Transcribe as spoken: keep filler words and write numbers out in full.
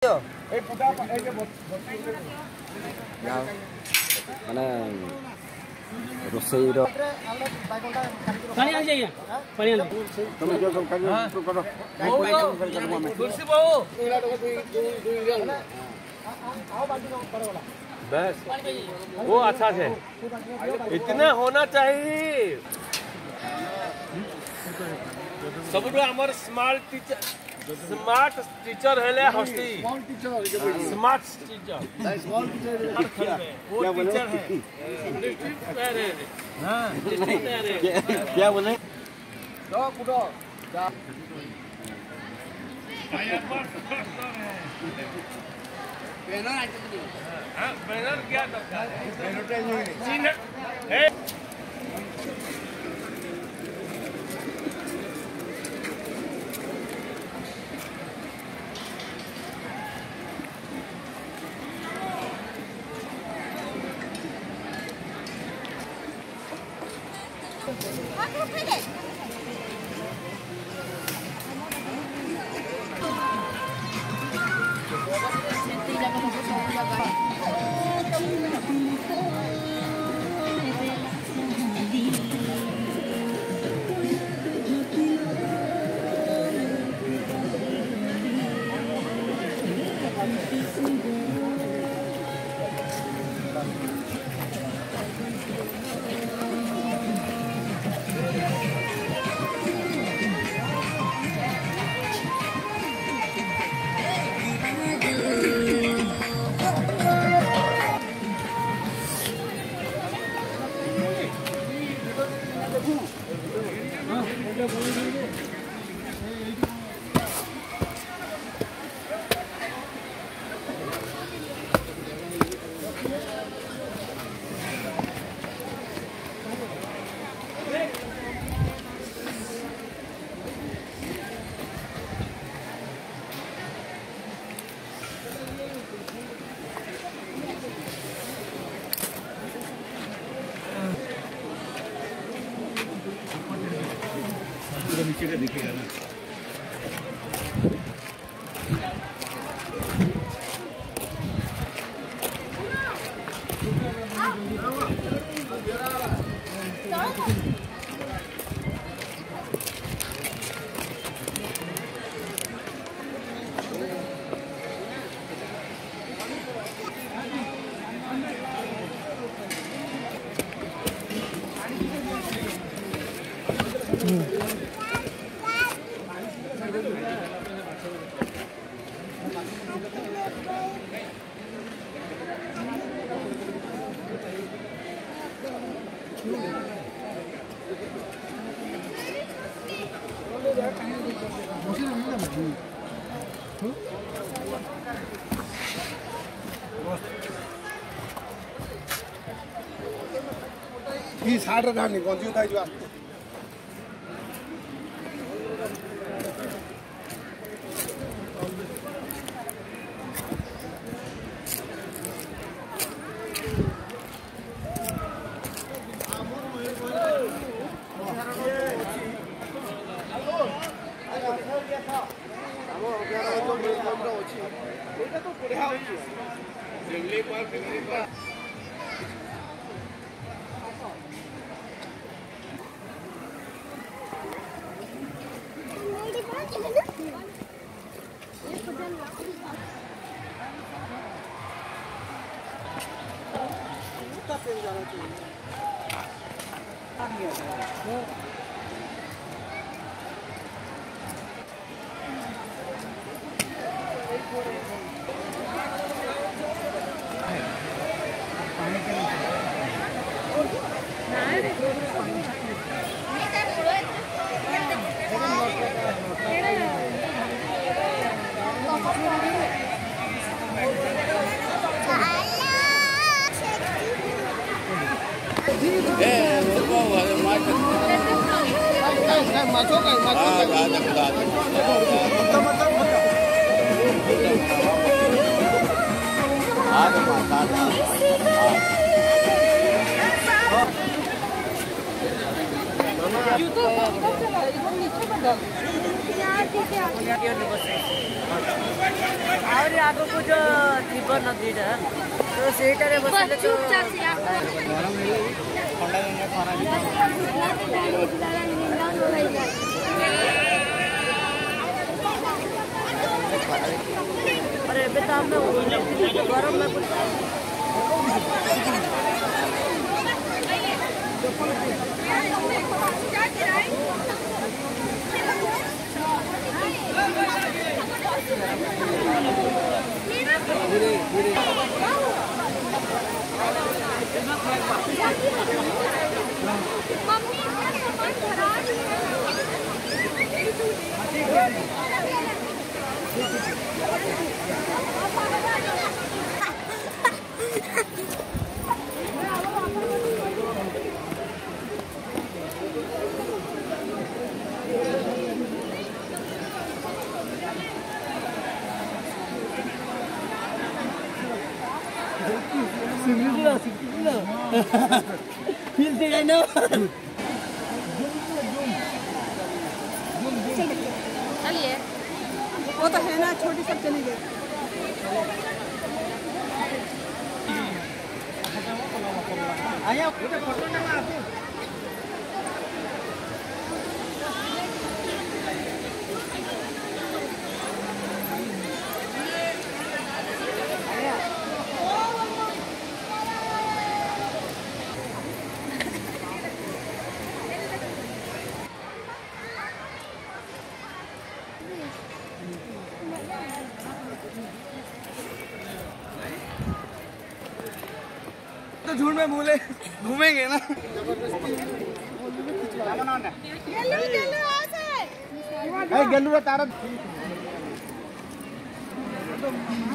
ମାନେ ରୋଷେଇର ପାଣି ଆଣି ଯାଇଆ ପାଣି ଆଣି ତମେ ଯୋଉ ସବୁ କାଜ କର कुर्सी बहु बस वो अच्छा है इतना होना चाहिए सब हमार स्मार्ट टीचर स्मार्ट टीचर है हस्ती स्मार्ट टीचर स्मॉल टीचर वो टीचर है हाँ क्या बोले तो कुडो बैनर हाँ बैनर क्या दरकार है नीचे का दिखेगा ना 이 사를 하니 건지 다 좋아. YouTube आउरी आगको जो थिबो नदीटा तो सेटारे बसिले तो अरे एबे त हमने गरम में कुछ Singgila, singgila. Feel the I know. चलिए वो तो है ना छोटी सब चली गई आया फोटो ना आते तो झूठ में भूले घूमेंगे ना गल्लू तारा